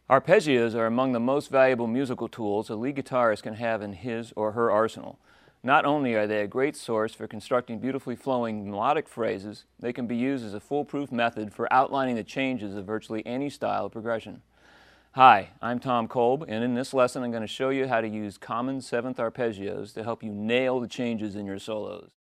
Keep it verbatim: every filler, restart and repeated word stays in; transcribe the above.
Arpeggios are among the most valuable musical tools a lead guitarist can have in his or her arsenal. Not only are they a great source for constructing beautifully flowing melodic phrases, they can be used as a foolproof method for outlining the changes of virtually any style of progression. Hi, I'm Tom Kolb, and in this lesson I'm going to show you how to use common seventh arpeggios to help you nail the changes in your solos.